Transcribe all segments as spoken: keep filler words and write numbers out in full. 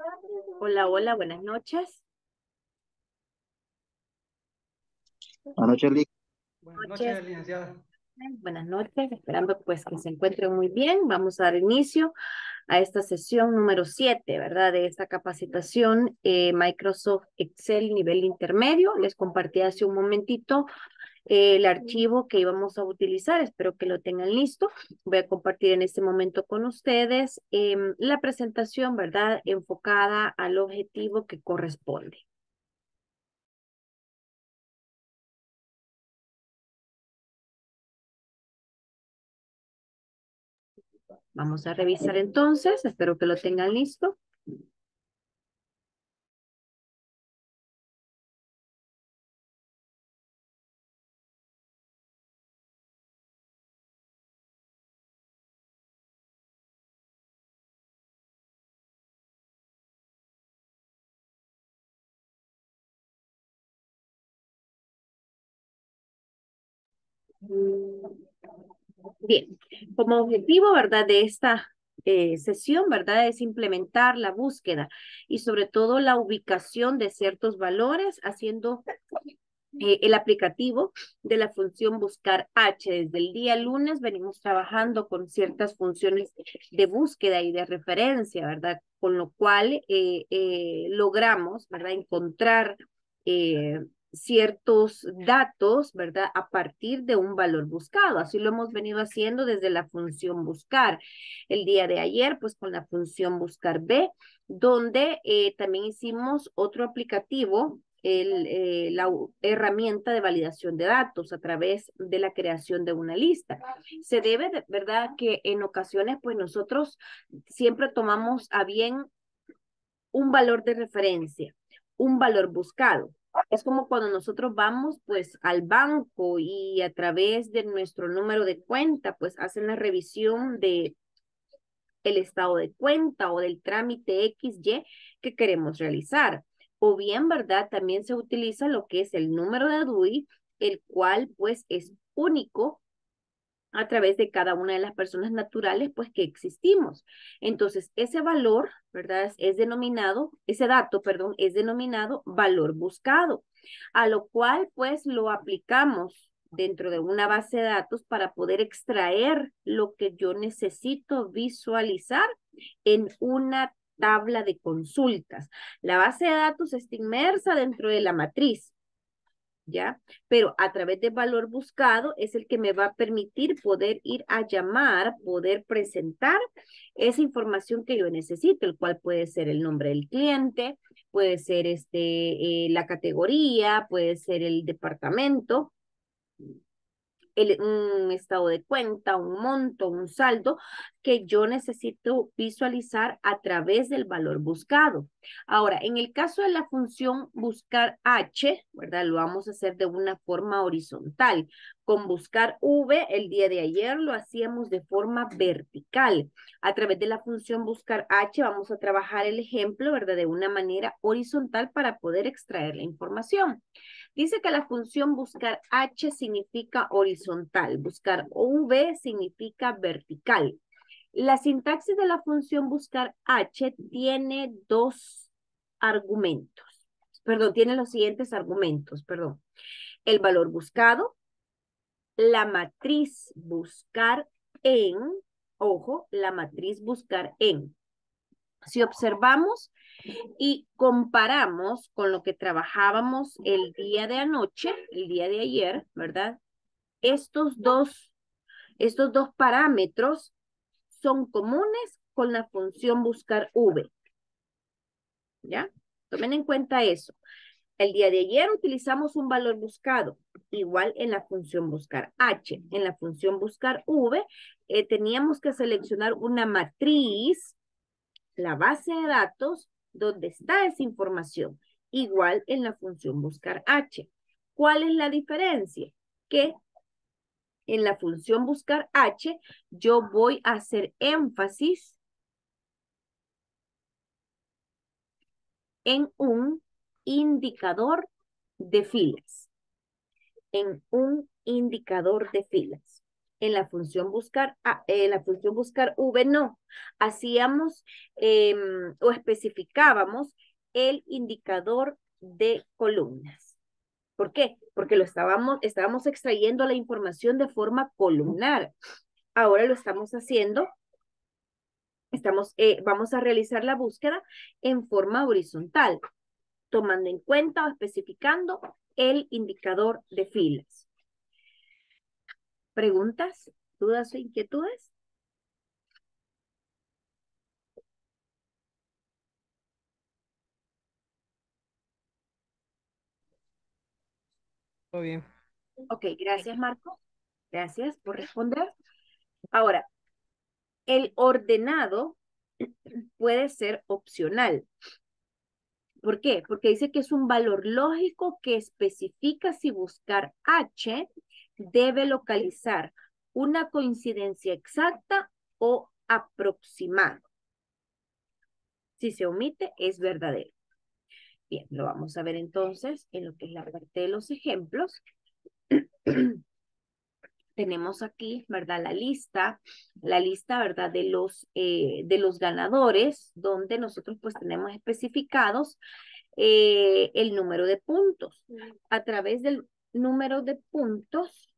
Hola, hola, buenas noches. Buenas noches, Lick. Buenas Noches, noches, licenciada. buenas noches, esperando pues que se encuentren muy bien. Vamos a dar inicio a esta sesión número siete, ¿verdad? De esta capacitación eh, Microsoft Excel nivel intermedio. Les compartí hace un momentito eh, el archivo que íbamos a utilizar. Espero que lo tengan listo. Voy a compartir en este momento con ustedes eh, la presentación, ¿verdad? Enfocada al objetivo que corresponde. Vamos a revisar entonces, espero que lo tengan listo. Bien, como objetivo, ¿verdad? De esta eh, sesión, ¿verdad? Es implementar la búsqueda y sobre todo la ubicación de ciertos valores haciendo eh, el aplicativo de la función buscar H. Desde el día lunes venimos trabajando con ciertas funciones de búsqueda y de referencia, ¿verdad? Con lo cual eh, eh, logramos, ¿verdad? Encontrar eh, ciertos datos, ¿verdad? A partir de un valor buscado. Así lo hemos venido haciendo desde la función buscar. El día de ayer, pues con la función buscar B, donde eh, también hicimos otro aplicativo el, eh, la herramienta de validación de datos a través de la creación de una lista. Se debe, de verdad, que en ocasiones, pues nosotros siempre tomamos a bien un valor de referencia, un valor buscado. Es como cuando nosotros vamos pues al banco y a través de nuestro número de cuenta pues hacen la revisión de el estado de cuenta o del trámite equis ye que queremos realizar. O bien, ¿verdad? También se utiliza lo que es el número de D U I, el cual pues es único a través de cada una de las personas naturales, pues que existimos. Entonces, ese valor, ¿verdad? Es, es denominado, ese dato, perdón, es denominado valor buscado, a lo cual pues lo aplicamos dentro de una base de datos para poder extraer lo que yo necesito visualizar en una tabla de consultas. La base de datos está inmersa dentro de la matriz, ¿ya? Pero a través de valor buscado es el que me va a permitir poder ir a llamar, poder presentar esa información que yo necesito, el cual puede ser el nombre del cliente, puede ser este, eh, la categoría, puede ser el departamento, el, un estado de cuenta, un monto, un saldo que yo necesito visualizar a través del valor buscado. Ahora, en el caso de la función buscar H, ¿verdad? Lo vamos a hacer de una forma horizontal. Con buscar V, el día de ayer lo hacíamos de forma vertical. A través de la función buscar H vamos a trabajar el ejemplo, ¿verdad? De una manera horizontal para poder extraer la información. Dice que la función buscar H significa horizontal, buscar V significa vertical. La sintaxis de la función buscar H tiene dos argumentos. Perdón, tiene los siguientes argumentos, perdón. El valor buscado, la matriz buscar en, ojo, la matriz buscar en. Si observamos y comparamos con lo que trabajábamos el día de anoche, el día de ayer, ¿verdad? Estos dos, estos dos parámetros son comunes con la función buscar V, ¿ya? Tomen en cuenta eso. El día de ayer utilizamos un valor buscado, igual en la función buscar H. En la función buscar V, eh, teníamos que seleccionar una matriz, la base de datos, donde está esa información, igual en la función buscar H. ¿Cuál es la diferencia? Que en la función buscar H, yo voy a hacer énfasis en un indicador de filas. En un indicador de filas. En la función buscar, A, en la función buscar V no. Hacíamos eh, o especificábamos el indicador de columnas. ¿Por qué? Porque lo estábamos, estábamos extrayendo la información de forma columnar. Ahora lo estamos haciendo, estamos, eh, vamos a realizar la búsqueda en forma horizontal, tomando en cuenta o especificando el indicador de filas. ¿Preguntas, dudas o inquietudes? Todo bien. Ok, gracias Marco. Gracias por responder. Ahora, el ordenado puede ser opcional. ¿Por qué? Porque dice que es un valor lógico que especifica si buscar H debe localizar una coincidencia exacta o aproximada. Si se omite, es verdadero. Bien, lo vamos a ver entonces en lo que es la parte de los ejemplos. Tenemos aquí, ¿verdad? La lista, la lista, ¿verdad? De los, eh, de los ganadores, donde nosotros pues tenemos especificados eh, el número de puntos. A través del número de puntos,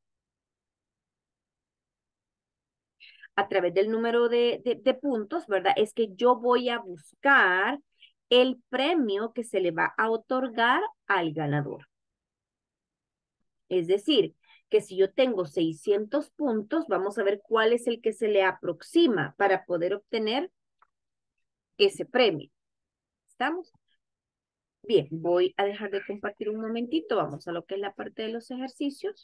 a través del número de, de, de puntos, ¿verdad? Es que yo voy a buscar el premio que se le va a otorgar al ganador. Es decir, que si yo tengo seiscientos puntos, vamos a ver cuál es el que se le aproxima para poder obtener ese premio. ¿Estamos? Bien, voy a dejar de compartir un momentito. Vamos a lo que es la parte de los ejercicios.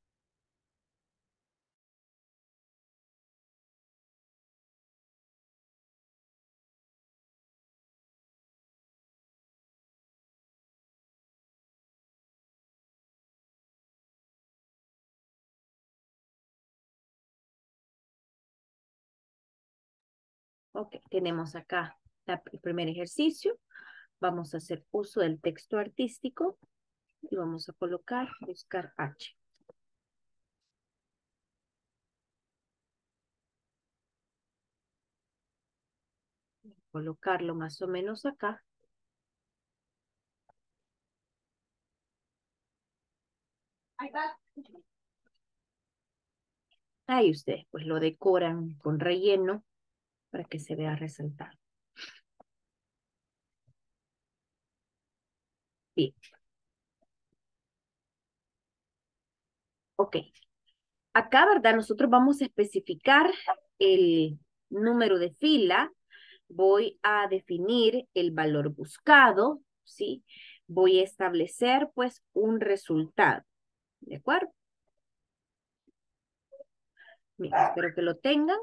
Ok, tenemos acá la, el primer ejercicio. Vamos a hacer uso del texto artístico y vamos a colocar buscar H. Colocarlo más o menos acá. Ahí ustedes pues lo decoran con relleno para que se vea resaltado. Bien. Ok. Acá, ¿verdad? Nosotros vamos a especificar el número de fila. Voy a definir el valor buscado, ¿sí? Voy a establecer, pues, un resultado. ¿De acuerdo? Bien, espero que lo tengan.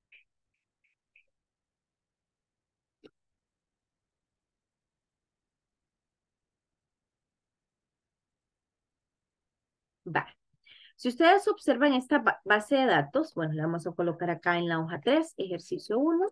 Va. Si ustedes observan esta base de datos, bueno, la vamos a colocar acá en la hoja tres, ejercicio uno,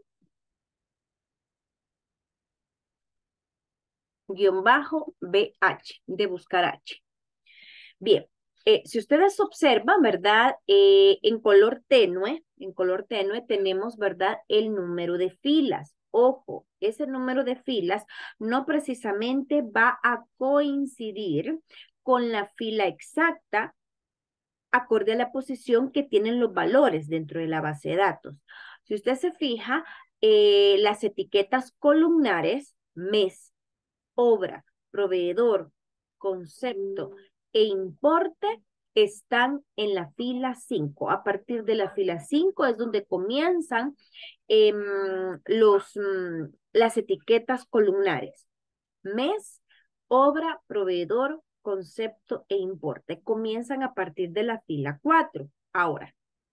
guión bajo B H, de buscar H. Bien, eh, si ustedes observan, ¿verdad? Eh, en color tenue, en color tenue tenemos, ¿verdad? El número de filas. Ojo, ese número de filas no precisamente va a coincidir con la fila exacta acorde a la posición que tienen los valores dentro de la base de datos. Si usted se fija, eh, las etiquetas columnares, mes, obra, proveedor, concepto e importe están en la fila cinco. A partir de la fila cinco es donde comienzan eh, los, mm, las etiquetas columnares. Mes, obra, proveedor, concepto e importe. Comienzan a partir de la fila cuatro. Ahora,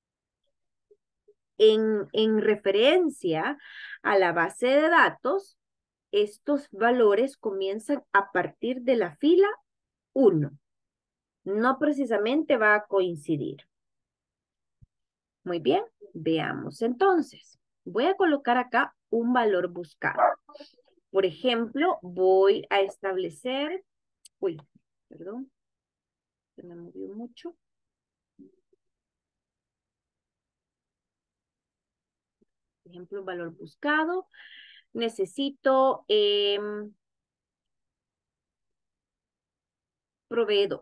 en, en referencia a la base de datos, estos valores comienzan a partir de la fila uno. No precisamente va a coincidir. Muy bien, veamos entonces. Voy a colocar acá un valor buscado. Por ejemplo, voy a establecer, uy, perdón, se me movió mucho. Por ejemplo, un valor buscado. Necesito eh, proveedor.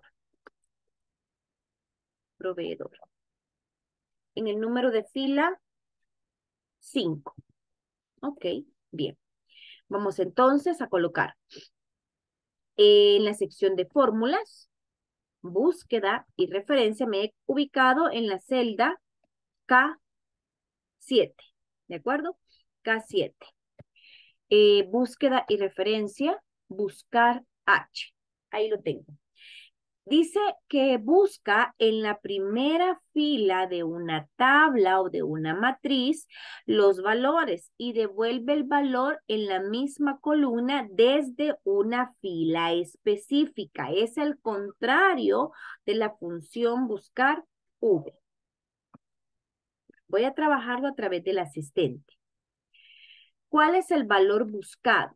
Proveedor. En el número de fila, cinco. Ok, bien. Vamos entonces a colocar en la sección de fórmulas, búsqueda y referencia. Me he ubicado en la celda K siete. ¿De acuerdo? K siete. Eh, búsqueda y referencia, buscar H. Ahí lo tengo. Dice que busca en la primera fila de una tabla o de una matriz los valores y devuelve el valor en la misma columna desde una fila específica. Es el contrario de la función buscar V. Voy a trabajarlo a través del asistente. ¿Cuál es el valor buscado?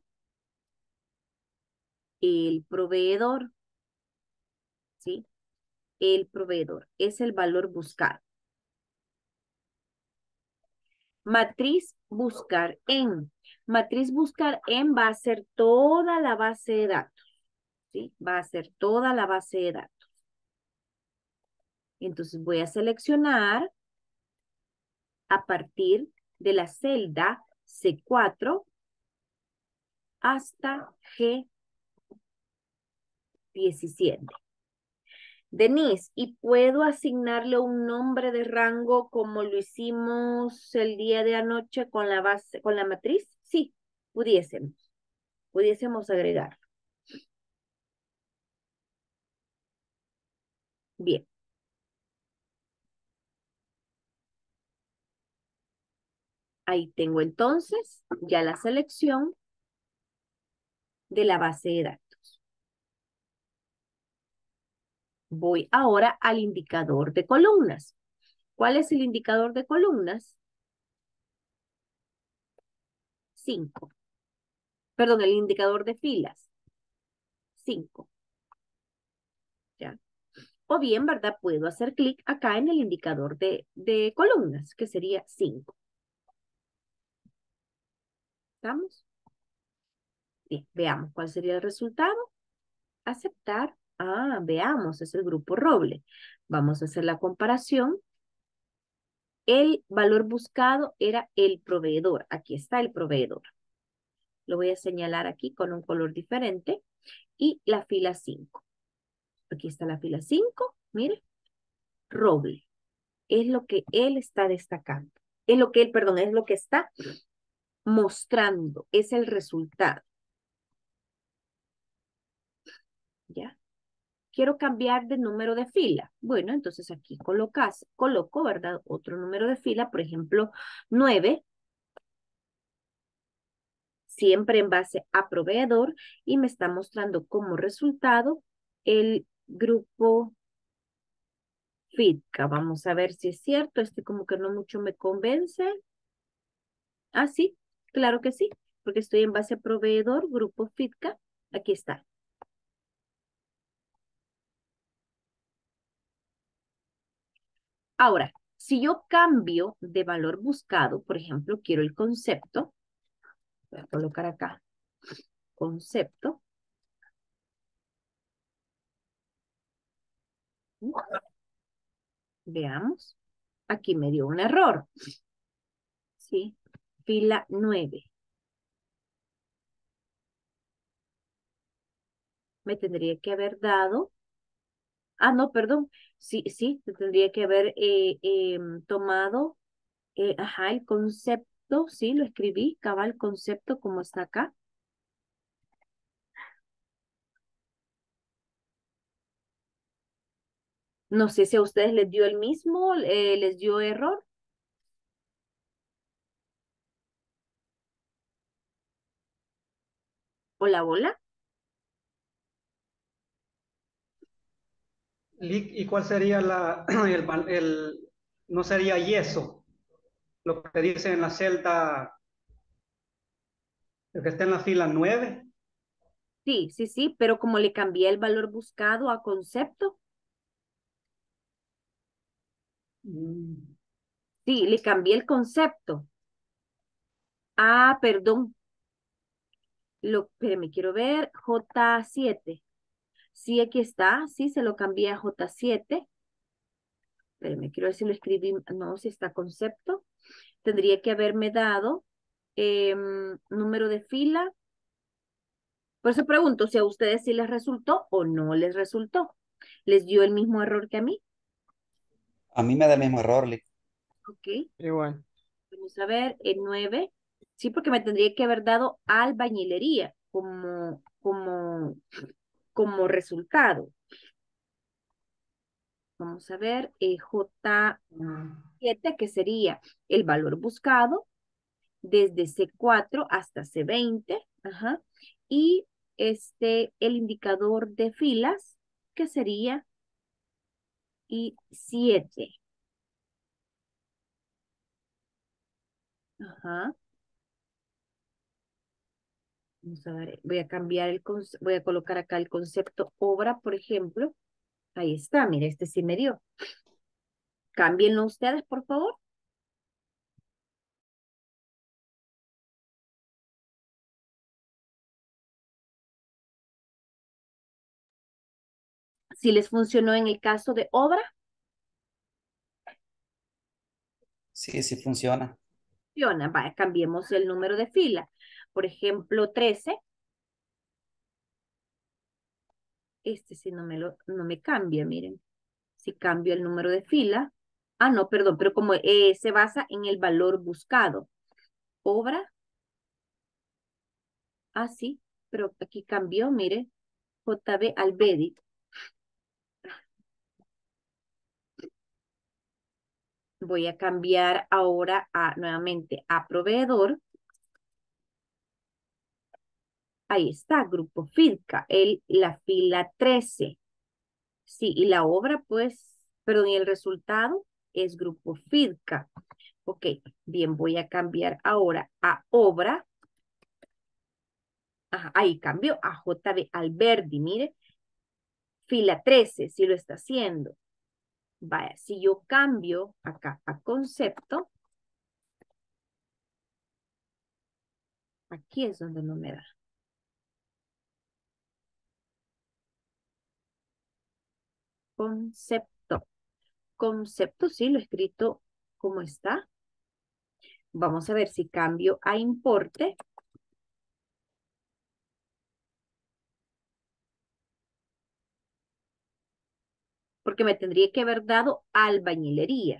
El proveedor, ¿sí? El proveedor es el valor buscado. Matriz buscar en. Matriz buscar en va a ser toda la base de datos, ¿sí? Va a ser toda la base de datos. Entonces voy a seleccionar a partir de la celda C cuatro hasta G diecisiete. Denise, ¿y puedo asignarle un nombre de rango como lo hicimos el día de anoche con la base, con la matriz? Sí, pudiésemos. Pudiésemos agregar. Bien. Ahí tengo entonces ya la selección de la base de datos. Voy ahora al indicador de columnas. ¿Cuál es el indicador de columnas? cinco. Perdón, el indicador de filas. cinco. ¿Ya? O bien, ¿verdad? Puedo hacer clic acá en el indicador de, de columnas, que sería cinco. ¿Estamos? Bien, veamos cuál sería el resultado. Aceptar. Ah, veamos, es el grupo Roble. Vamos a hacer la comparación. El valor buscado era el proveedor. Aquí está el proveedor. Lo voy a señalar aquí con un color diferente. Y la fila cinco. Aquí está la fila cinco. Mire. Roble. Es lo que él está destacando. Es lo que él, perdón, es lo que está mostrando. Es el resultado. ¿Ya? Quiero cambiar de número de fila. Bueno, entonces aquí colocas, coloco, ¿verdad? Otro número de fila, por ejemplo, nueve. Siempre en base a proveedor y me está mostrando como resultado el grupo FITCA. Vamos a ver si es cierto. Este como que no mucho me convence. Ah, sí, claro que sí, porque estoy en base a proveedor, grupo FITCA. Aquí está. Ahora, si yo cambio de valor buscado, por ejemplo, quiero el concepto. Voy a colocar acá. Concepto. Veamos. Aquí me dio un error. Sí. Fila nueve. Me tendría que haber dado. Ah, no, perdón. Sí, sí, me tendría que haber eh, em, tomado, eh, ajá, el concepto. Sí, lo escribí, cabal concepto como está acá. No sé si a ustedes les dio el mismo, eh, les dio error. Hola, hola. Lic, ¿y cuál sería la, el, val- el- no sería yeso, lo que dice en la celda, el que está en la fila nueve? Sí, sí, sí, pero como le cambié el valor buscado a concepto, Mm, sí, le cambié el concepto. Ah, perdón. Lo, me quiero ver. J siete. Sí, aquí está. Sí, se lo cambié a J siete. Me quiero ver si lo escribí. No, si está concepto. Tendría que haberme dado em, número de fila. Por eso pregunto si a ustedes sí les resultó o no les resultó. ¿Les dio el mismo error que a mí? A mí me da el mismo error, Lick. Ok. Igual. Vamos a ver, el nueve. Sí, porque me tendría que haber dado albañilería como, como, como resultado. Vamos a ver, eh, J siete, que sería el valor buscado desde C cuatro hasta C veinte. Ajá. Y este, el indicador de filas, que sería I siete. Ajá. Vamos a ver, voy a cambiar el, conce- voy a colocar acá el concepto obra, por ejemplo. Ahí está, mire, este sí me dio. Cámbienlo ustedes, por favor. Si les funcionó en el caso de obra, Sí, sí funciona. funciona. Vaya, cambiemos el número de fila. Por ejemplo, trece. Este sí no me lo, no me cambia, miren. Si cambio el número de fila. Ah, no, perdón, pero como eh, se basa en el valor buscado. Obra, ah, sí, pero aquí cambió, mire. J B Albedi. Voy a cambiar ahora a, nuevamente a proveedor. Ahí está, grupo Filca, el, la fila trece. Sí, y la obra, pues, perdón, y el resultado es grupo Filca. Ok, bien, voy a cambiar ahora a obra. Ajá, ahí cambió a J B Alberdi, mire, fila trece, si lo está haciendo. Vaya, si yo cambio acá a concepto, aquí es donde no me da. Concepto. Concepto, sí, lo he escrito como está. Vamos a ver si cambio a importe. Porque me tendría que haber dado albañilería.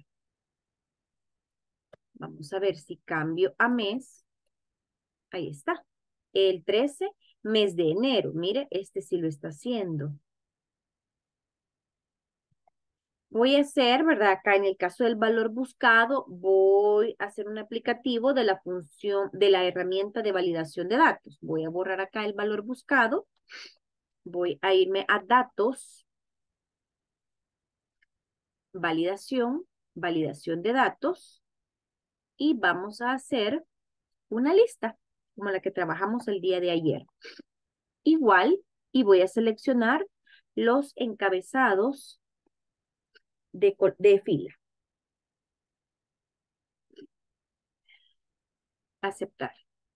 Vamos a ver si cambio a mes. Ahí está. El trece, mes de enero. Mire, este sí lo está haciendo. Voy a hacer, ¿verdad? Acá en el caso del valor buscado, voy a hacer un aplicativo de la función, de la herramienta de validación de datos. Voy a borrar acá el valor buscado. Voy a irme a datos, validación, validación de datos. Y vamos a hacer una lista, como la que trabajamos el día de ayer. Igual, y voy a seleccionar los encabezados de, de fila. Aceptar.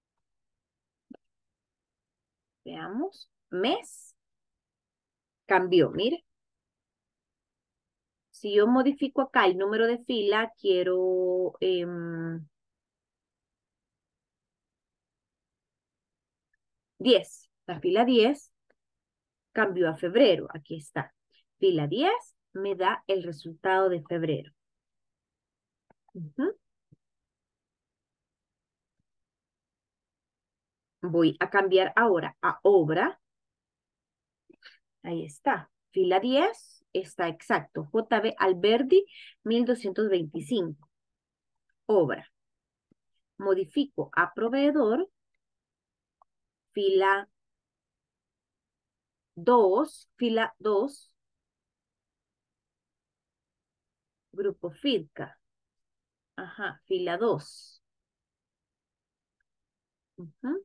Veamos. Mes. Cambió, mire. Si yo modifico acá el número de fila, quiero eh, diez. La fila diez cambió a febrero. Aquí está. Fila diez me da el resultado de febrero. Uh-huh. Voy a cambiar ahora a obra. Ahí está. Fila diez está exacto. J B Alberdi, mil doscientos veinticinco. Obra. Modifico a proveedor. Fila dos. Fila dos. Grupo Filca. Ajá. Fila dos. Uh-huh.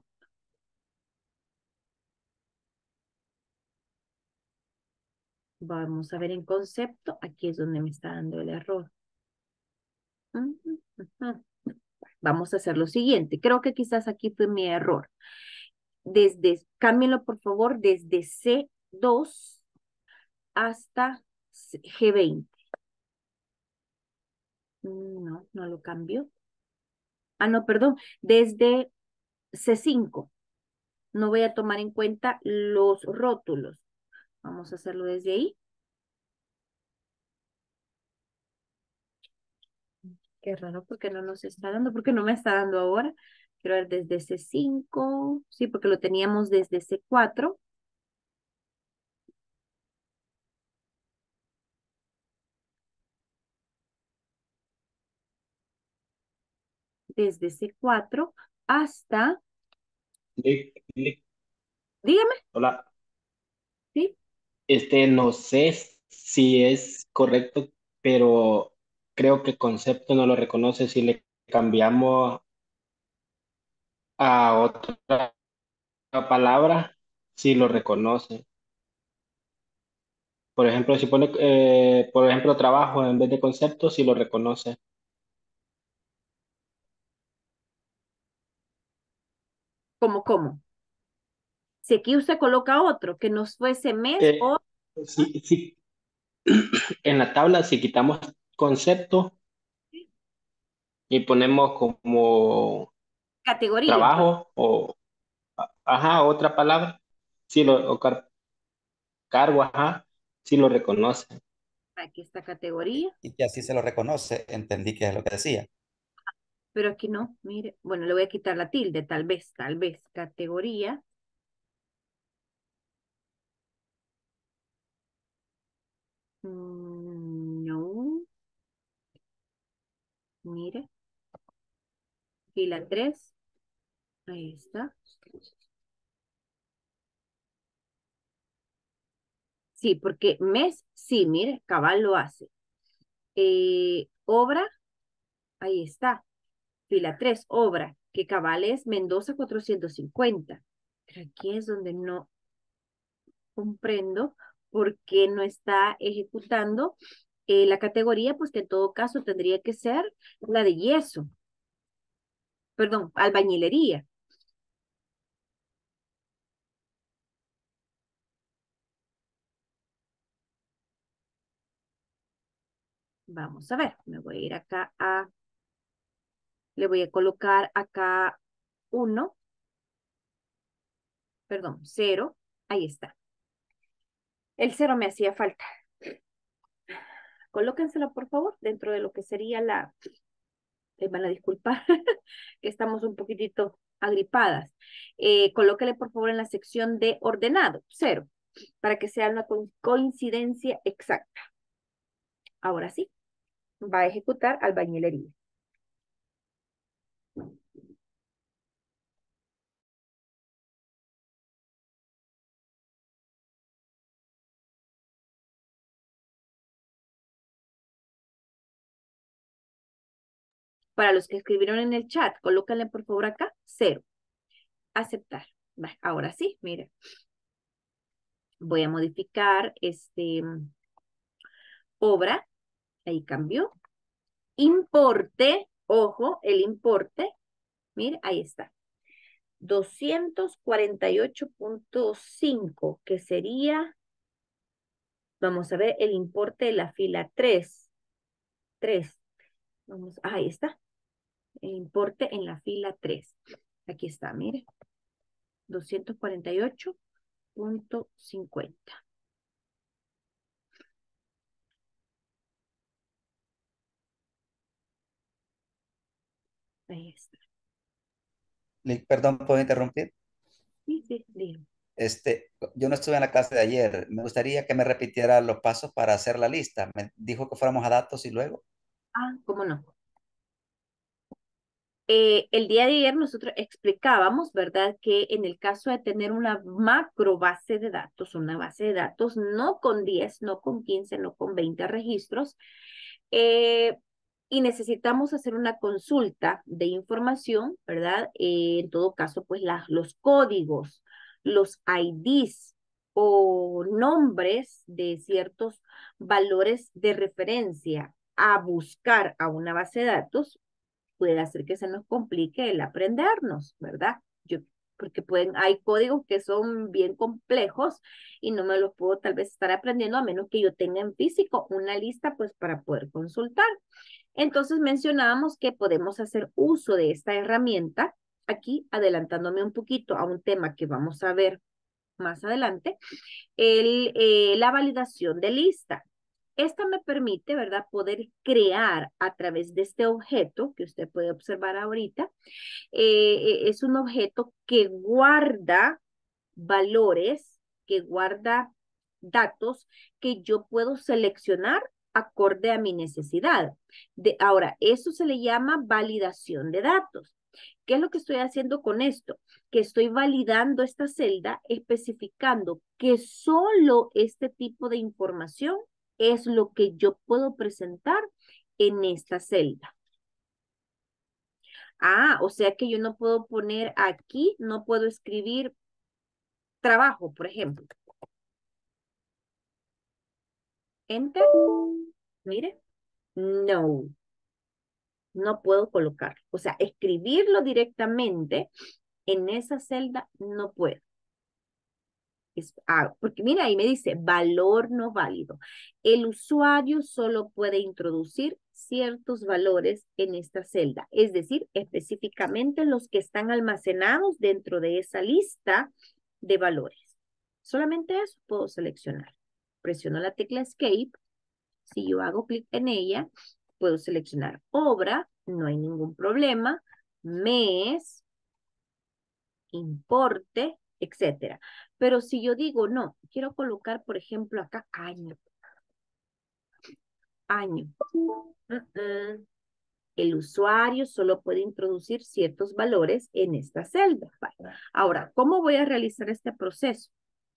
Vamos a ver en concepto. Aquí es donde me está dando el error. Uh-huh. Uh-huh. vamos a hacer lo siguiente. Creo que quizás aquí fue mi error. Desde, cámbienlo por favor, desde C dos hasta G veinte. No, no lo cambió. Ah, no, perdón. Desde C cinco. No voy a tomar en cuenta los rótulos. Vamos a hacerlo desde ahí. Qué raro, porque no nos está dando, porque no me está dando ahora. Quiero ver desde C cinco. Sí, porque lo teníamos desde C cuatro. Desde C cuatro hasta, Lick, lick, dígame, hola. ¿sí? Este, no sé si es correcto, pero creo que concepto no lo reconoce. Si le cambiamos a otra palabra, sí lo reconoce. Por ejemplo, si pone, eh, por ejemplo, trabajo en vez de concepto, sí lo reconoce. ¿Cómo, cómo? Si aquí usted coloca otro que nos fuese mes Eh, o sí, sí, en la tabla, si quitamos concepto y ponemos como categoría, por trabajo o, ajá, otra palabra, sí lo, o car- cargo, ajá, sí lo reconoce. aquí está categoría, Y que así se lo reconoce, entendí que es lo que decía. pero aquí no, mire, bueno, le voy a quitar la tilde, tal vez, tal vez, categoría, mm, no, mire, fila tres, ahí está. Sí, porque mes, sí, mire, cabal lo hace. Eh, obra, ahí está. Fila tres, obra, que cabal es Mendoza cuatrocientos cincuenta. Pero aquí es donde no comprendo por qué no está ejecutando eh, la categoría, pues que en todo caso tendría que ser la de yeso, perdón, albañilería. Vamos a ver, me voy a ir acá a, le voy a colocar acá uno, perdón, cero, ahí está. El cero me hacía falta. Colóquenselo, por favor, dentro de lo que sería la, les van a disculpar, que estamos un poquitito agripadas. Eh, colóquele, por favor, en la sección de ordenado, cero, para que sea una co- coincidencia exacta. Ahora sí, va a ejecutar albañilería. Para los que escribieron en el chat, colóquenle, por favor, acá, cero. Aceptar. Va, ahora sí, mire. Voy a modificar este obra. Ahí cambió. Importe, ojo, el importe. Mire, ahí está. doscientos cuarenta y ocho punto cinco, que sería, vamos a ver, el importe de la fila tres. tres. Vamos, ah, ahí está. El importe en la fila tres. Aquí está, mire. doscientos cuarenta y ocho punto cincuenta. Ahí está. Lick, perdón, ¿puedo interrumpir? Sí, sí, dígame. Este, yo no estuve en la clase de ayer. Me gustaría que me repitiera los pasos para hacer la lista. Me dijo que fuéramos a datos y luego. Ah, ¿cómo no? Eh, el día de ayer nosotros explicábamos, ¿verdad? Que en el caso de tener una macro base de datos, una base de datos no con diez, no con quince, no con veinte registros, eh, y necesitamos hacer una consulta de información, ¿verdad? Eh, en todo caso, pues la- los códigos, los I Ds o nombres de ciertos valores de referencia a buscar a una base de datos puede hacer que se nos complique el aprendernos, ¿verdad? Yo, porque pueden, hay códigos que son bien complejos y no me los puedo tal vez estar aprendiendo a menos que yo tenga en físico una lista pues para poder consultar. Entonces mencionábamos que podemos hacer uso de esta herramienta, aquí adelantándome un poquito a un tema que vamos a ver más adelante, el, eh, la validación de lista. Esta me permite, ¿verdad?, poder crear a través de este objeto que usted puede observar ahorita. Eh, es un objeto que guarda valores, que guarda datos que yo puedo seleccionar acorde a mi necesidad. De, ahora, eso se le llama validación de datos. ¿Qué es lo que estoy haciendo con esto? Que estoy validando esta celda especificando que solo este tipo de información es lo que yo puedo presentar en esta celda. Ah, o sea que yo no puedo poner aquí, no puedo escribir trabajo, por ejemplo. Enter. Mire. No. No puedo colocar. O sea, escribirlo directamente en esa celda no puedo. Es, ah, porque mira, ahí me dice valor no válido. El usuario solo puede introducir ciertos valores en esta celda, es decir, específicamente los que están almacenados dentro de esa lista de valores. Solamente eso puedo seleccionar. Presiono la tecla Escape. Si yo hago clic en ella, puedo seleccionar obra, no hay ningún problema, mes, importe, etcétera. Pero si yo digo, no, quiero colocar, por ejemplo, acá año. Año. Uh -uh. El usuario solo puede introducir ciertos valores en esta celda. Vale. Ahora, ¿cómo voy a realizar este proceso?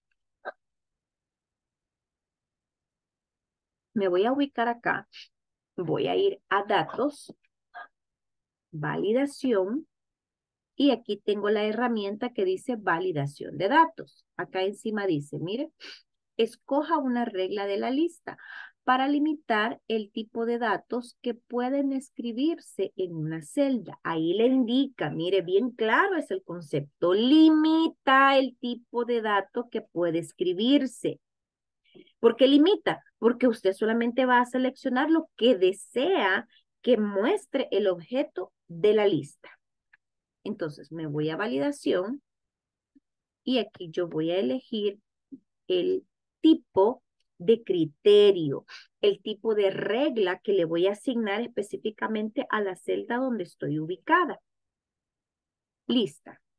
Me voy a ubicar acá. Voy a ir a datos, validación, y aquí tengo la herramienta que dice validación de datos. Acá encima dice, mire, escoja una regla de la lista para limitar el tipo de datos que pueden escribirse en una celda. Ahí le indica, mire, bien claro es el concepto. Limita el tipo de dato que puede escribirse. ¿Por qué limita? Porque usted solamente va a seleccionar lo que desea que muestre el objeto de la lista. Entonces me voy a validación y aquí yo voy a elegir el tipo de criterio, el tipo de regla que le voy a asignar específicamente a la celda donde estoy ubicada. Lista.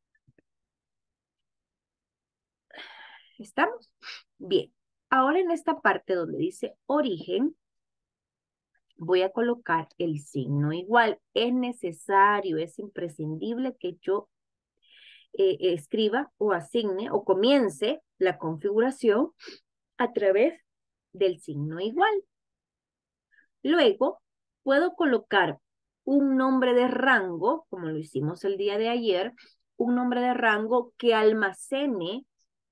¿Estamos? Bien. Ahora en esta parte donde dice origen, voy a colocar el signo igual. Es necesario, es imprescindible que yo eh, escriba o asigne o comience la configuración a través del signo igual. Luego, puedo colocar un nombre de rango, como lo hicimos el día de ayer, un nombre de rango que almacene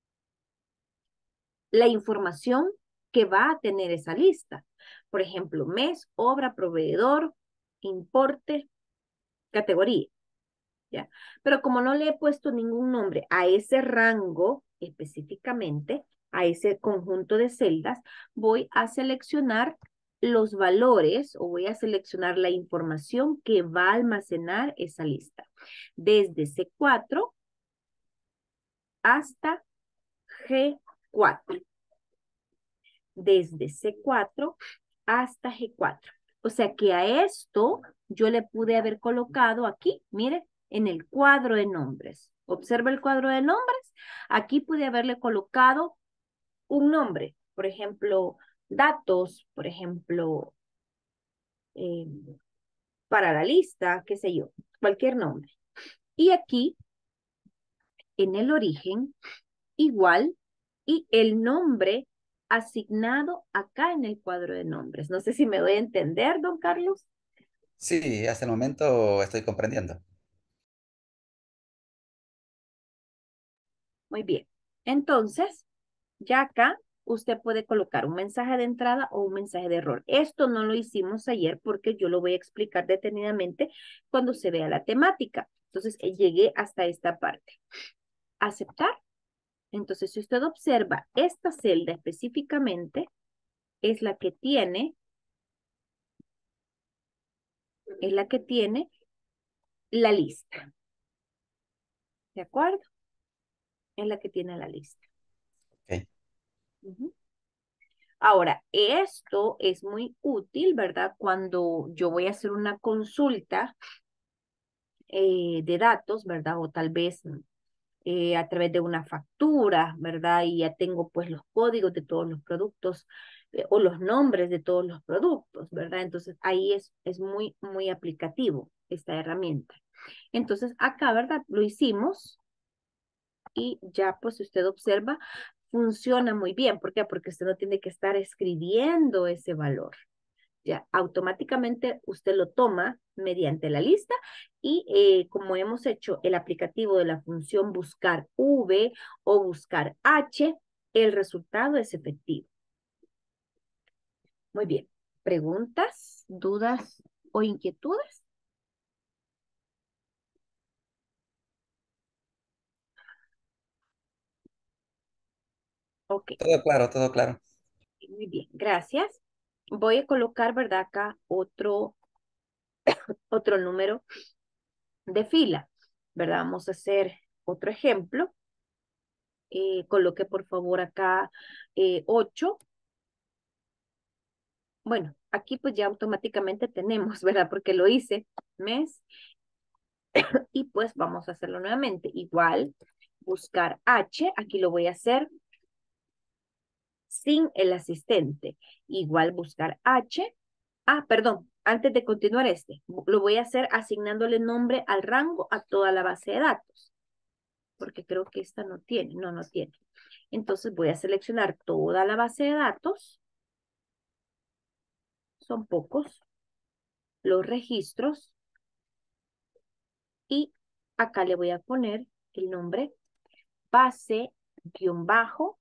la información que va a tener esa lista. Por ejemplo, mes, obra, proveedor, importe, categoría. ¿Ya? Pero como no le he puesto ningún nombre a ese rango específicamente, a ese conjunto de celdas, voy a seleccionar los valores o voy a seleccionar la información que va a almacenar esa lista. Desde C cuatro hasta G cuatro. Desde C cuatro hasta G cuatro. O sea que a esto yo le pude haber colocado aquí, mire, en el cuadro de nombres. Observa el cuadro de nombres. Aquí pude haberle colocado un nombre. Por ejemplo, datos, por ejemplo, eh, para la lista, qué sé yo, cualquier nombre. Y aquí, en el origen, igual, y el nombre asignado acá en el cuadro de nombres. No sé si me doy a entender, don Carlos. Sí, hasta el momento estoy comprendiendo. Muy bien. Entonces, ya acá usted puede colocar un mensaje de entrada o un mensaje de error. Esto no lo hicimos ayer porque yo lo voy a explicar detenidamente cuando se vea la temática. Entonces, eh, llegué hasta esta parte. Aceptar. Entonces, si usted observa esta celda específicamente, es la que tiene, es la que tiene la lista. ¿De acuerdo? Es la que tiene la lista. Ok. Ujú. Ahora, esto es muy útil, ¿verdad? Cuando yo voy a hacer una consulta eh, de datos, ¿verdad? O tal vez eh, a través de una factura, ¿verdad? Y ya tengo pues los códigos de todos los productos eh, o los nombres de todos los productos, ¿verdad? Entonces ahí es, es muy, muy aplicativo esta herramienta. Entonces acá, ¿verdad? Lo hicimos y ya pues si usted observa, funciona muy bien. ¿Por qué? Porque usted no tiene que estar escribiendo ese valor. Ya automáticamente usted lo toma mediante la lista y eh, como hemos hecho el aplicativo de la función buscar V o buscar H, el resultado es efectivo. Muy bien. ¿Preguntas, dudas o inquietudes? Ok, Todo claro, todo claro. muy bien, gracias. Voy a colocar, ¿verdad? Acá otro, otro número de fila, ¿verdad? Vamos a hacer otro ejemplo. Eh, coloque por favor acá eh, ocho. Bueno, aquí pues ya automáticamente tenemos, ¿verdad? Porque lo hice mes y pues vamos a hacerlo nuevamente. Igual, buscar H, aquí lo voy a hacer sin el asistente. Igual buscar H. Ah, perdón, antes de continuar este, lo voy a hacer asignándole nombre al rango a toda la base de datos. Porque creo que esta no tiene, no, no tiene. Entonces voy a seleccionar toda la base de datos. Son pocos los registros. Y acá le voy a poner el nombre base guión bajo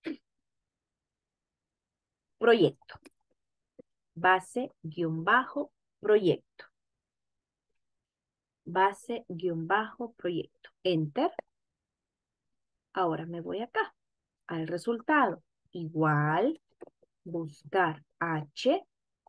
proyecto. Base guión bajo proyecto. Base guión bajo proyecto. Enter. Ahora me voy acá al resultado. Igual buscar H.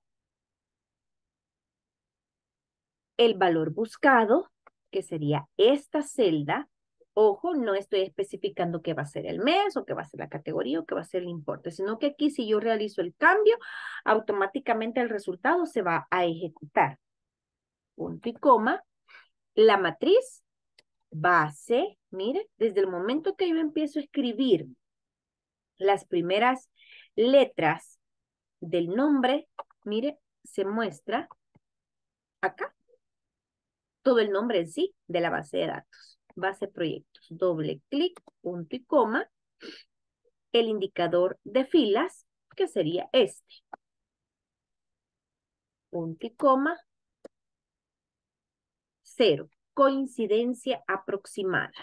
El valor buscado, que sería esta celda. Ojo, no estoy especificando qué va a ser el mes o qué va a ser la categoría o qué va a ser el importe, sino que aquí si yo realizo el cambio, automáticamente el resultado se va a ejecutar. Punto y coma. La matriz base, mire, desde el momento que yo empiezo a escribir las primeras letras del nombre, mire, se muestra acá todo el nombre en sí de la base de datos. Base proyectos. Doble clic, punto y coma. El indicador de filas, que sería este. Punto y coma. Cero. Coincidencia aproximada.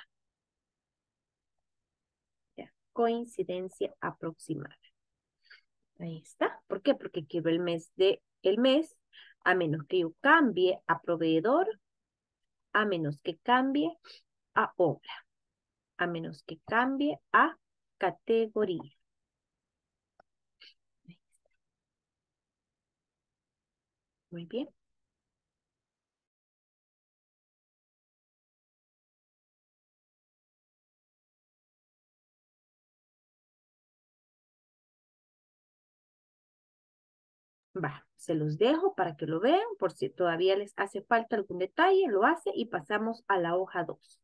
Ya. Coincidencia aproximada. Ahí está. ¿Por qué? Porque quiero el mes de el mes, a menos que yo cambie a proveedor, a menos que cambie a obra, a menos que cambie a categoría. Muy bien. Va, se los dejo para que lo vean, por si todavía les hace falta algún detalle, lo hace y pasamos a la hoja dos.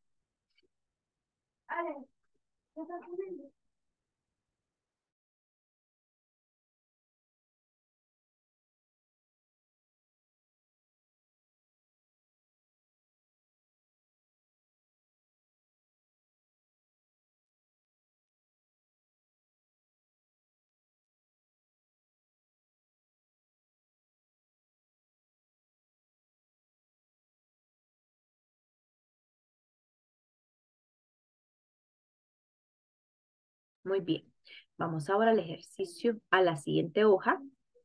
Muy bien. Vamos ahora al ejercicio, a la siguiente hoja.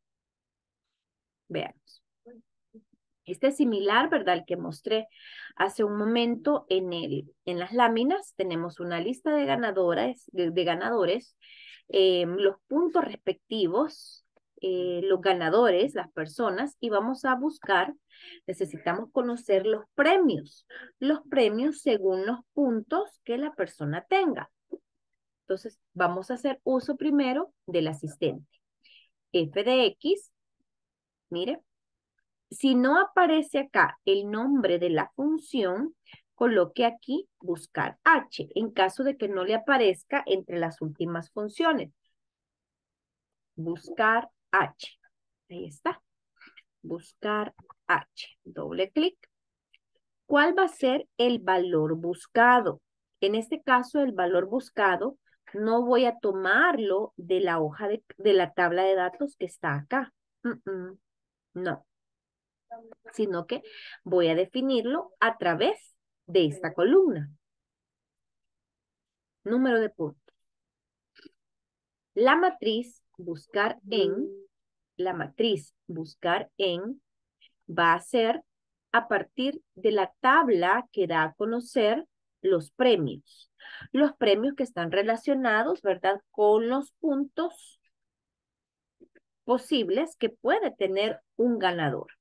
Veamos. Este es similar, ¿verdad? Al que mostré hace un momento en, el, en las láminas. Tenemos una lista de ganadores, de, de ganadores, eh, los puntos respectivos, eh, los ganadores, las personas, y vamos a buscar, necesitamos conocer los premios, los premios según los puntos que la persona tenga. Entonces, vamos a hacer uso primero del asistente. F de X, mire, si no aparece acá el nombre de la función, coloque aquí buscar H, en caso de que no le aparezca entre las últimas funciones. Buscar H. Ahí está. Buscar H. Doble clic. ¿Cuál va a ser el valor buscado? En este caso, el valor buscado no voy a tomarlo de la hoja de, de la tabla de datos que está acá. Mm, mm, no. Sino que voy a definirlo a través de esta columna. Número de puntos. La matriz buscar en, la matriz buscar en va a ser a partir de la tabla que da a conocer los premios. Los premios que están relacionados, ¿verdad? Con los puntos posibles que puede tener un ganador.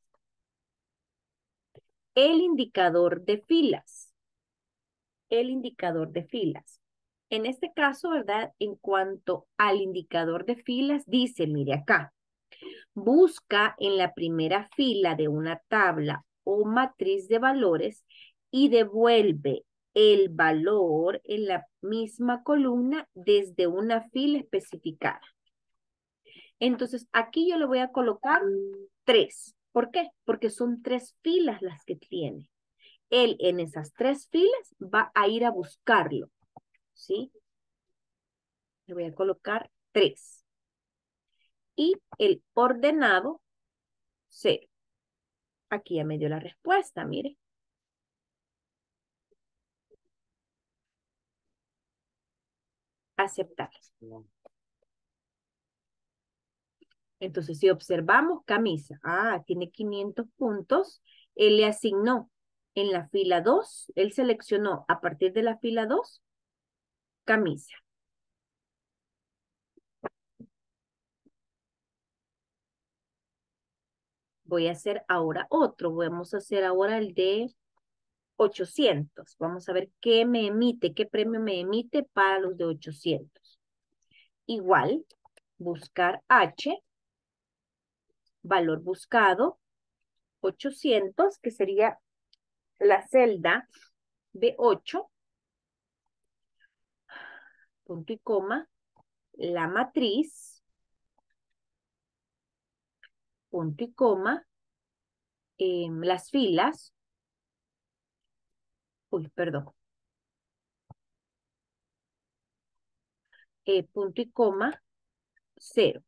El indicador de filas. El indicador de filas. En este caso, ¿verdad? En cuanto al indicador de filas, dice, mire acá, busca en la primera fila de una tabla o matriz de valores y devuelve el valor en la misma columna desde una fila especificada. Entonces, aquí yo le voy a colocar tres. ¿Por qué? Porque son tres filas las que tiene. Él en esas tres filas va a ir a buscarlo. ¿Sí? Le voy a colocar tres. Y el ordenado, cero. Aquí ya me dio la respuesta, mire. Aceptar. Entonces, si observamos camisa, ah, tiene quinientos puntos, él le asignó en la fila dos, él seleccionó a partir de la fila dos, camisa. Voy a hacer ahora otro, vamos a hacer ahora el de ochocientos. Vamos a ver qué me emite, qué premio me emite para los de ochocientos. Igual, buscar H, valor buscado, ochocientos, que sería la celda B ocho, punto y coma, la matriz, punto y coma, eh, las filas, uy, perdón, eh, punto y coma, cero.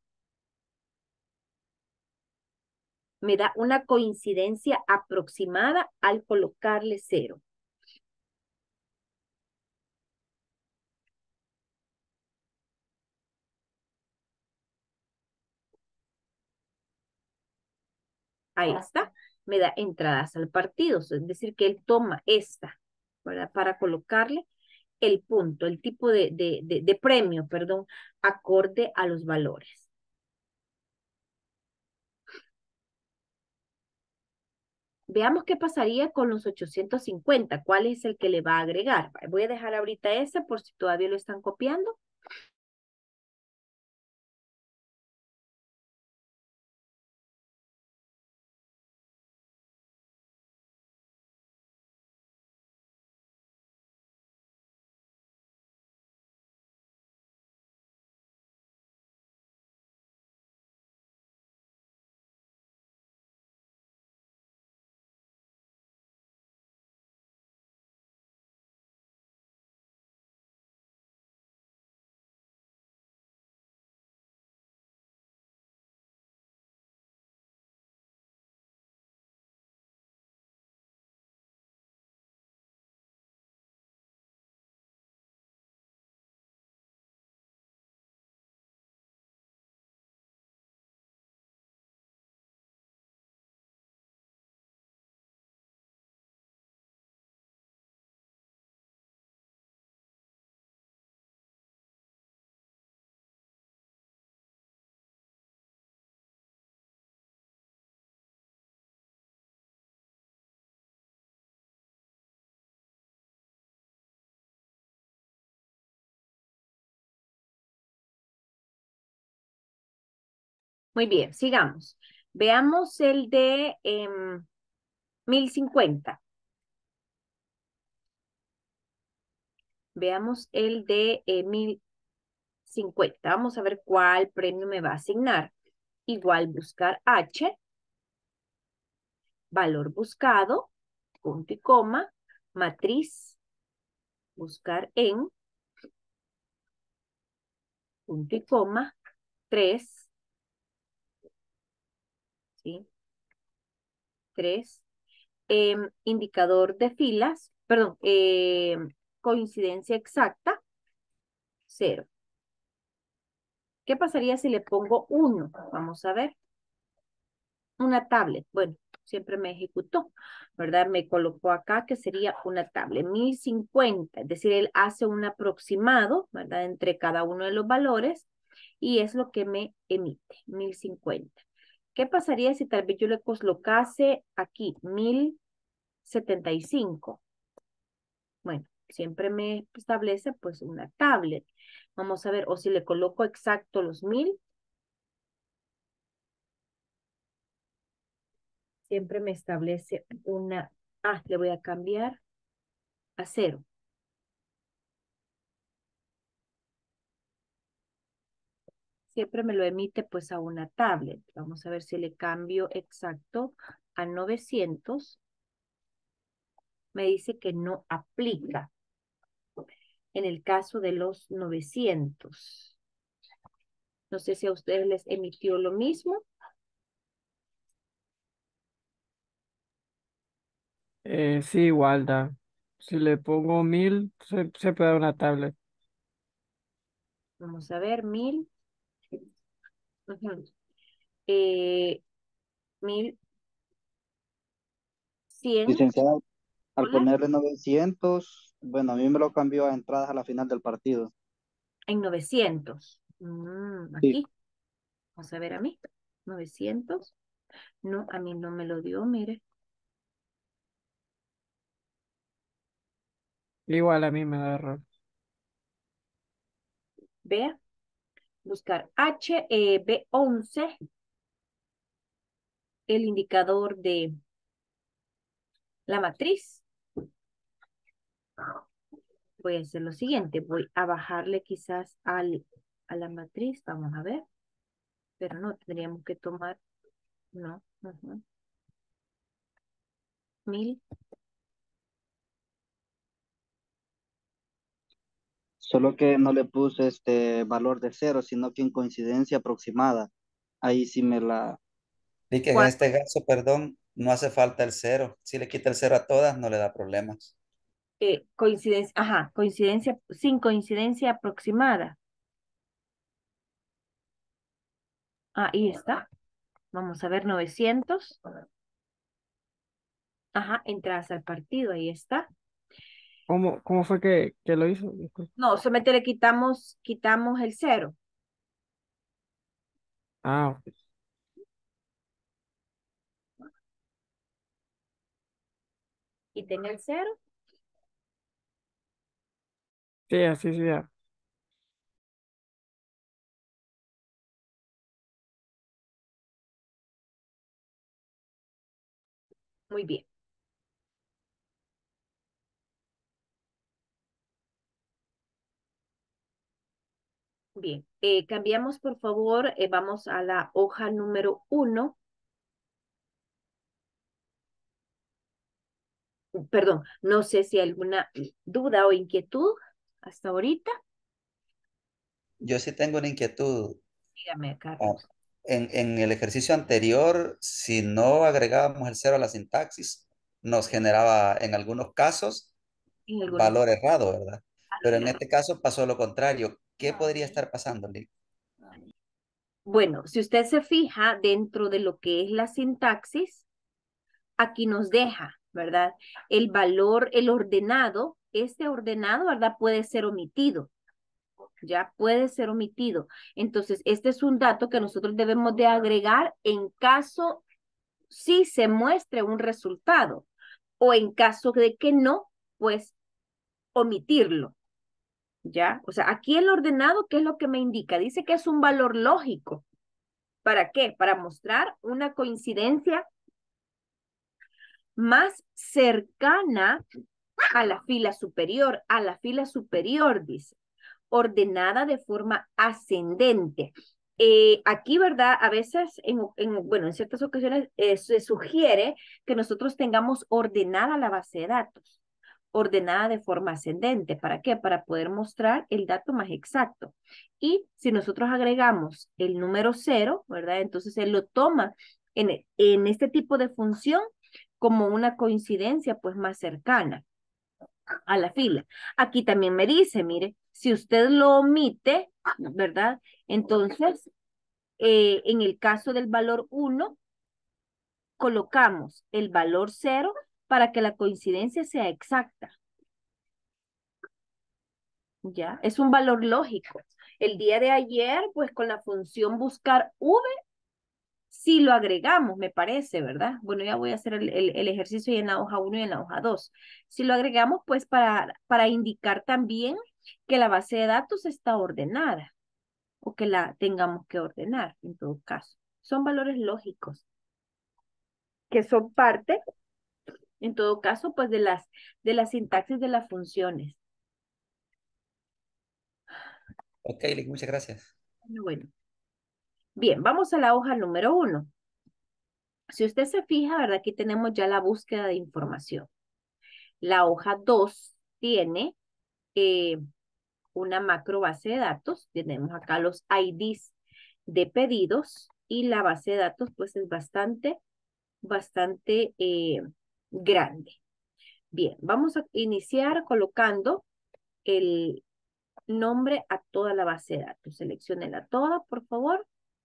Me da una coincidencia aproximada al colocarle cero. Ahí está. Me da entradas al partido. Es decir, que él toma esta, ¿verdad? Para colocarle el punto, el tipo de, de, de, de premio, perdón, acorde a los valores. Veamos qué pasaría con los ochocientos cincuenta. ¿Cuál es el que le va a agregar? Voy a dejar ahorita ese por si todavía lo están copiando. Muy bien, sigamos. Veamos el de em, mil cincuenta. Veamos el de eh, mil cincuenta. Vamos a ver cuál premio me va a asignar. Igual buscar H, valor buscado, punto y coma, matriz, buscar en, punto y coma, tres, ¿sí? tres, em, indicador de filas, perdón, em, coincidencia exacta, cero. ¿Qué pasaría si le pongo uno? Vamos a ver. Una tablet. Bueno, siempre me ejecutó, ¿verdad? Me colocó acá que sería una tablet. mil cincuenta, es decir, él hace un aproximado, ¿verdad? Entre cada uno de los valores y es lo que me emite, mil cincuenta. ¿Qué pasaría si tal vez yo le colocase aquí mil setenta y cinco? Bueno, siempre me establece pues una tablet. Vamos a ver, o si le coloco exacto los mil, siempre me establece una, ah, le voy a cambiar a cero. Siempre me lo emite pues a una tablet. Vamos a ver si le cambio exacto a novecientos. Me dice que no aplica en el caso de los novecientos. No sé si a ustedes les emitió lo mismo. Eh, sí, igual da. Si le pongo mil, se, se puede dar una tablet. Vamos a ver, mil. Ujú. Eh, mil cien. Licenciada, al Hola, ponerle novecientos, bueno, a mí me lo cambió a entradas a la final del partido. en novecientos. Mm, Sí, aquí. Vamos a ver a mí. novecientos. No, a mí no me lo dio, mire. Igual a mí me da error. Vea. Buscar H, eh, B once. El indicador de la matriz. Voy a hacer lo siguiente. Voy a bajarle quizás al, a la matriz. Vamos a ver. Pero no, tendríamos que tomar. No. Ujú. Mil. solo que no le puse este valor de cero, sino que en coincidencia aproximada. Ahí sí me la... Vi que en Cua- este caso, perdón, no hace falta el cero. Si le quita el cero a todas, no le da problemas. eh, coincidencia. Ajá. Coincidencia. Sin coincidencia aproximada. Ahí está. Vamos a ver novecientos. Ajá. Entradas al partido. Ahí está. ¿Cómo, cómo fue que, que lo hizo? Disculpe. No, solamente le quitamos, quitamos el cero. Ah, ok. Quiten el cero. Sí, así sí da. Muy bien. Bien. Eh, cambiamos, por favor. Eh, vamos a la hoja número uno. Perdón, no sé si hay alguna duda o inquietud hasta ahorita. Yo sí tengo una inquietud. Dígame, Ah, Carlos. En, en el ejercicio anterior, si no agregábamos el cero a la sintaxis, nos generaba en algunos casos En algunos valor errado, ¿verdad? Pero en casos. este caso pasó lo contrario. ¿Qué podría estar pasando, Lick? Bueno, si usted se fija dentro de lo que es la sintaxis, aquí nos deja, ¿verdad? El valor, el ordenado, este ordenado, ¿verdad? Puede ser omitido. Ya puede ser omitido. Entonces, este es un dato que nosotros debemos de agregar en caso si se muestre un resultado o en caso de que no, pues omitirlo. ¿Ya? O sea, aquí el ordenado, ¿qué es lo que me indica? Dice que es un valor lógico. ¿Para qué? Para mostrar una coincidencia más cercana a la fila superior, a la fila superior, dice, ordenada de forma ascendente. Eh, aquí, ¿verdad? A veces, en, en, bueno, en ciertas ocasiones eh, se sugiere que nosotros tengamos ordenada la base de datos, ordenada de forma ascendente. ¿Para qué? Para poder mostrar el dato más exacto. Y si nosotros agregamos el número cero, ¿verdad? Entonces él lo toma en, en este tipo de función como una coincidencia pues más cercana a la fila. Aquí también me dice, mire, si usted lo omite, ¿verdad? Entonces, eh, en el caso del valor uno, colocamos el valor cero para que la coincidencia sea exacta. ¿Ya? Es un valor lógico. El día de ayer, pues con la función buscar V, si lo agregamos, me parece, ¿verdad? Bueno, ya voy a hacer el, el, el ejercicio en la hoja uno y en la hoja dos. Si lo agregamos, pues para, para indicar también que la base de datos está ordenada o que la tengamos que ordenar en todo caso. Son valores lógicos que son parte, en todo caso, pues de las, de la sintaxis de las funciones. Ok, Lick, muchas gracias. Bueno, bien, vamos a la hoja número uno. Si usted se fija, ¿verdad? Aquí tenemos ya la búsqueda de información. La hoja dos tiene eh, una macro base de datos. Tenemos acá los I Ds de pedidos y la base de datos pues es bastante, bastante eh, grande. Bien, vamos a iniciar colocando el nombre a toda la base de datos. Selecciónela toda, por favor.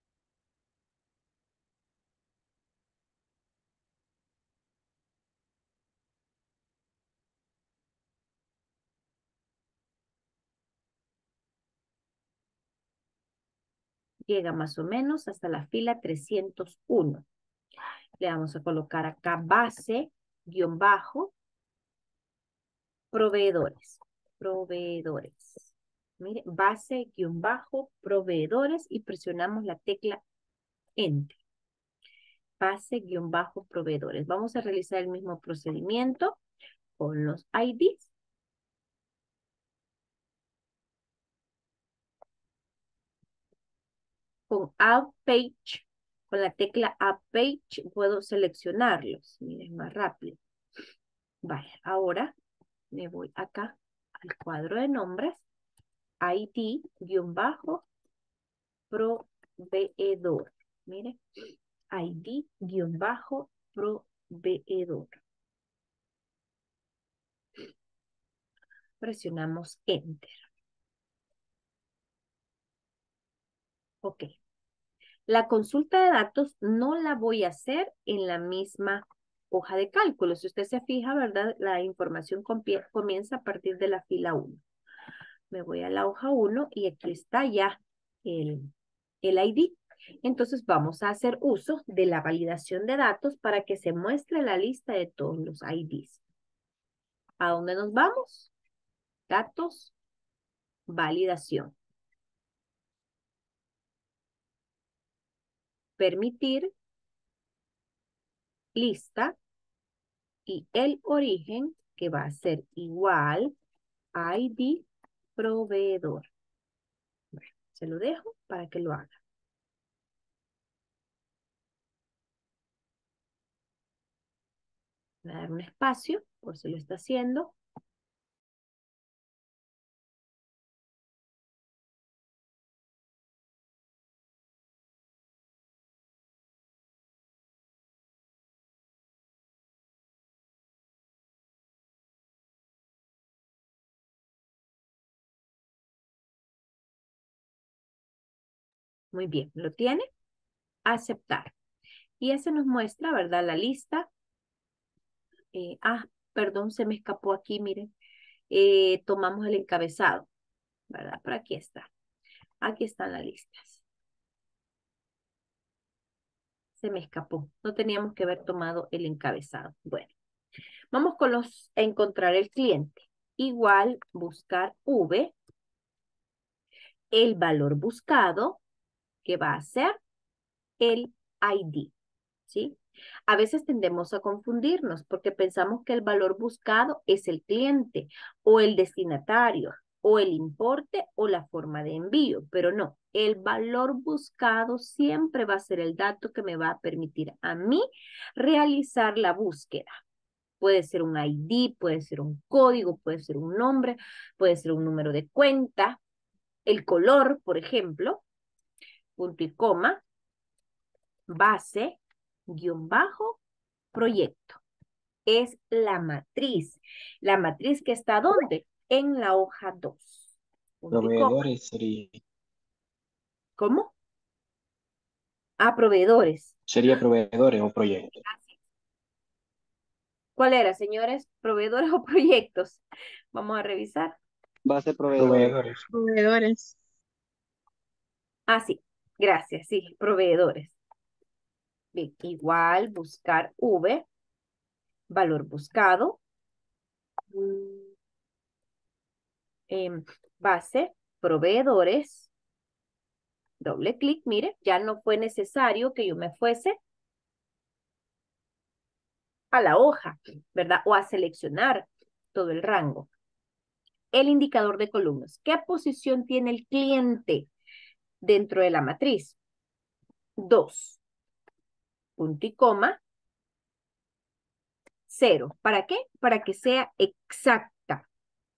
Llega más o menos hasta la fila trescientos uno. Le vamos a colocar acá base, guión bajo, proveedores. Proveedores. Mire, base, guión bajo, proveedores y presionamos la tecla Enter. Base, guión bajo, proveedores. Vamos a realizar el mismo procedimiento con los I Ds. Con Add Page, con la tecla Add Page puedo seleccionarlos. Miren, más rápido. Vale, ahora me voy acá al cuadro de nombres. I D, guión bajo, proveedor. Mire, I D, guión bajo, proveedor. Presionamos Enter. Ok. La consulta de datos no la voy a hacer en la misma hoja de cálculo. Si usted se fija, ¿verdad? La información comienza a partir de la fila uno. Me voy a la hoja uno y aquí está ya el, el I D. Entonces vamos a hacer uso de la validación de datos para que se muestre la lista de todos los I Ds. ¿A dónde nos vamos? Datos, validación. Permitir, lista y el origen que va a ser igual I D proveedor. Bueno, se lo dejo para que lo haga. Voy a dar un espacio por si lo está haciendo. Muy bien, ¿lo tiene? Aceptar. Y ese nos muestra, ¿verdad? La lista. Eh, ah, perdón, se me escapó aquí, miren. Eh, tomamos el encabezado, ¿verdad? Pero aquí está. Aquí están las listas. Se me escapó. No teníamos que haber tomado el encabezado. Bueno, vamos con los a encontrar el cliente. Igual buscar V. El valor buscado, que va a ser el I D, ¿sí? A veces tendemos a confundirnos porque pensamos que el valor buscado es el cliente o el destinatario o el importe o la forma de envío, pero no, el valor buscado siempre va a ser el dato que me va a permitir a mí realizar la búsqueda. Puede ser un I D, puede ser un código, puede ser un nombre, puede ser un número de cuenta, el color, por ejemplo, punto y coma, base, guión bajo, proyecto. Es la matriz. La matriz que está ¿dónde? En la hoja dos. Punto y coma. Proveedores sería, ¿Cómo? Ah, proveedores. sería proveedores o proyectos. ¿Cuál era, señores? ¿Proveedores o proyectos? Vamos a revisar. Base proveedores. Proveedores. Proveedores. Ah, sí. Gracias, sí. Proveedores. Bien, igual buscar V, valor buscado, em, base, proveedores, doble clic, mire, ya no fue necesario que yo me fuese a la hoja, ¿verdad? O a seleccionar todo el rango. El indicador de columnas. ¿Qué posición tiene el cliente dentro de la matriz? Dos. Punto y coma. Cero. ¿Para qué? Para que sea exacta.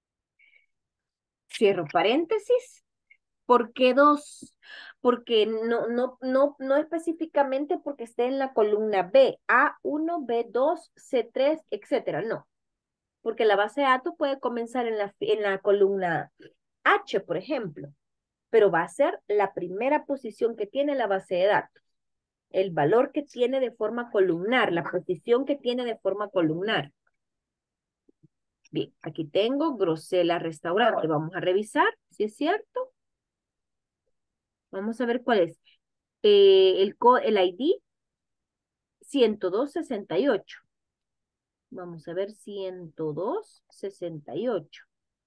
Cierro paréntesis. ¿Por qué dos? Porque no, no, no, no específicamente porque esté en la columna B, A uno, B dos, C tres, etcétera. No. Porque la base de datos puede comenzar en la, en la columna H, por ejemplo, pero va a ser la primera posición que tiene la base de datos. El valor que tiene de forma columnar, la posición que tiene de forma columnar. Bien, aquí tengo Grosela Restaurante. Vamos a revisar si es cierto. Vamos a ver cuál es. Eh, el, el I D ciento dos sesenta y ocho. Vamos a ver ciento dos sesenta y ocho.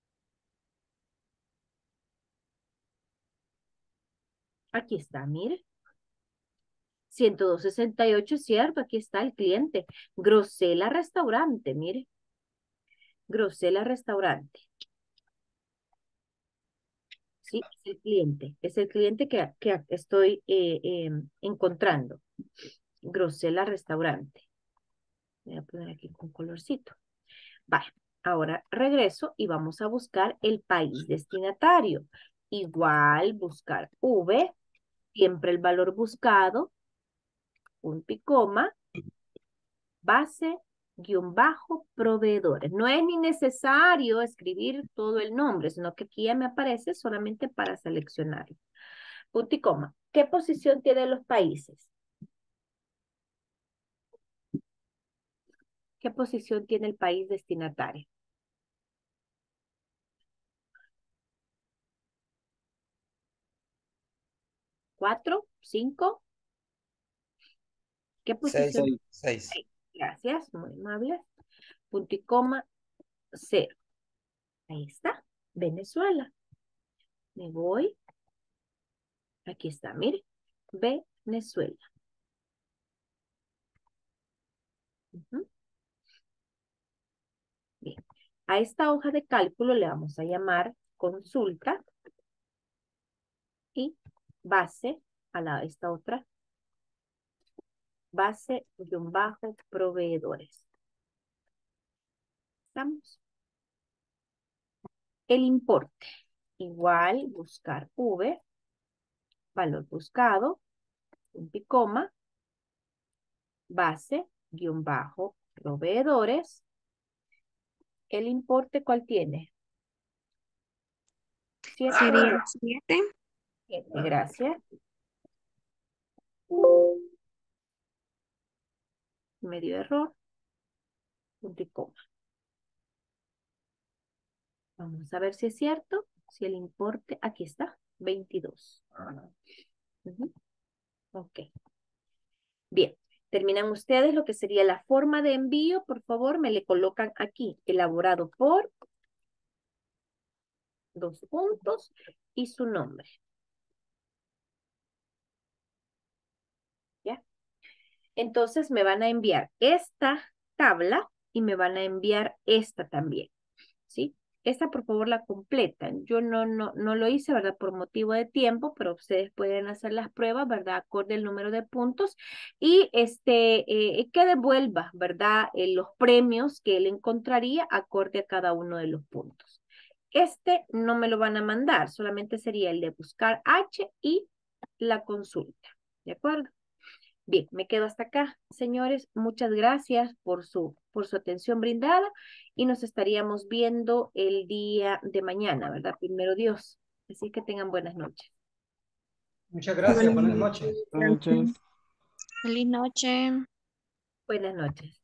Aquí está, mire. ciento dos sesenta y ocho, cierto, aquí está el cliente. Grosela Restaurante, mire. Grosela Restaurante. Sí, es el cliente. Es el cliente que, que estoy eh, eh, encontrando. Grosela Restaurante. Voy a poner aquí con colorcito. Vale, ahora regreso y vamos a buscar el país destinatario. Igual buscar V, siempre el valor buscado, punto y coma, base, guión bajo, proveedores. No es ni necesario escribir todo el nombre, sino que aquí ya me aparece solamente para seleccionarlo. Punto y coma. ¿Qué posición tienen los países? ¿Qué posición tiene el país destinatario? ¿Cuatro? ¿Cinco? ¿Qué Seis, posición? seis. Seis. Gracias, muy amable. Punto y coma, cero. Ahí está, Venezuela. Me voy. Aquí está, mire. Venezuela. Uh-huh. Bien. A esta hoja de cálculo le vamos a llamar consulta y base a la, esta otra base guión bajo proveedores. ¿Estamos? El importe. Igual buscar V, valor buscado, punto y coma, base guión bajo proveedores. El importe, ¿cuál tiene? Siete. Sería siete. Siete, gracias. Medio error. Punto y coma. Vamos a ver si es cierto. Si el importe, aquí está, veintidós. Uh-huh. Ok. Bien. Terminan ustedes lo que sería la forma de envío. Por favor, me le colocan aquí. Elaborado por dos puntos y su nombre. Entonces me van a enviar esta tabla y me van a enviar esta también, ¿sí? Esta por favor la completan. Yo no, no, no lo hice, ¿verdad? Por motivo de tiempo, pero ustedes pueden hacer las pruebas, ¿verdad? Acorde el número de puntos y este, eh, que devuelva, ¿verdad? Eh, los premios que él encontraría acorde a cada uno de los puntos. Este no me lo van a mandar, solamente sería el de buscar H y la consulta, ¿de acuerdo? Bien, me quedo hasta acá, señores. Muchas gracias por su, por su atención brindada y nos estaríamos viendo el día de mañana, ¿verdad? Primero Dios. Así que tengan buenas noches. Muchas Gracias, gracias, Bueno, buenas buenas noches. noches. Buenas noches. feliz noche. Buenas noches.